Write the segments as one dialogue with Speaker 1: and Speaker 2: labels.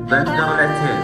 Speaker 1: بندر العتيبي.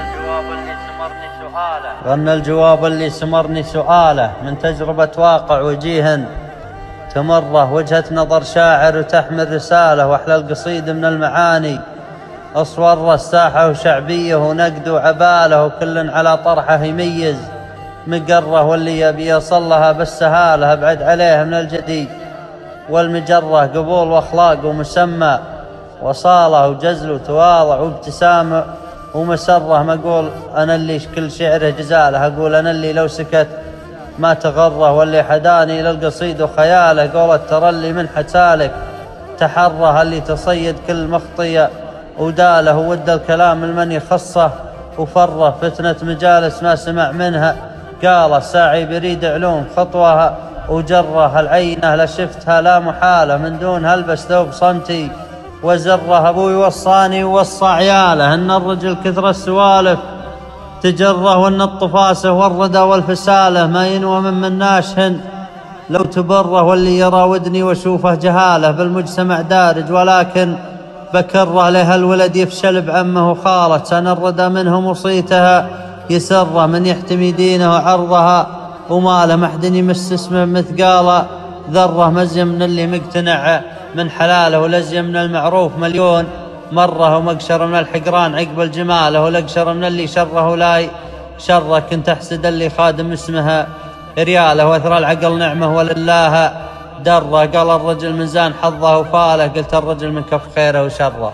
Speaker 2: غنى الجواب اللي سمرني سؤاله من تجربة واقع وجيه تمره، وجهة نظر شاعر وتحمل رسالة، وأحلى القصيد من المعاني أصور الساحة وشعبية ونقد وعباله، وكل على طرحه يميز مقره، واللي يبي يصلها بالسهالة ابعد عليه من الجدي والمجرة، قبول واخلاق ومسمى وصاله وجزل وتواضع وابتسامه ومسره. ما اقول انا اللي كل شعره جزاله، اقول انا اللي لو سكت ما تغره، واللي حداني للقصيد وخياله قولت ترى اللي من حتالك تحره، اللي تصيد كل مخطيه وداله، ود الكلام المن يخصه وفره، فتنة مجالس ما سمع منها قال الساعي بريد علوم خطوها وجره، العينه لا شفتها لا محاله من دون هلبس ثوب صمتي وزره، ابوي وصاني ووصى عياله ان الرجل كثر السوالف تجره، وان الطفاسه والردى والفساله ما ينوى من ناشهن لو تبره، واللي يراودني واشوفه جهاله بالمجتمع دارج، ولكن بكره له الولد يفشل بعمه وخاله، سن الردى منهم وصيتها يسره، من يحتمي دينه وعرضها وماله، ما حد يمس اسمه مثقال ذره، مزي من اللي مقتنع من حلاله، ولزي من المعروف مليون مره، ومقشر من الحقران عقب الجماله، ولقشر من اللي شره لاي شره، كنت احسد اللي خادم اسمها رياله، واثرى العقل نعمه ولله دره، قال الرجل ميزان حظه وفاله، قلت الرجل من كف خيره وشره.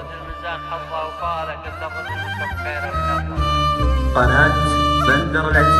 Speaker 1: قناة بندر العتيبي.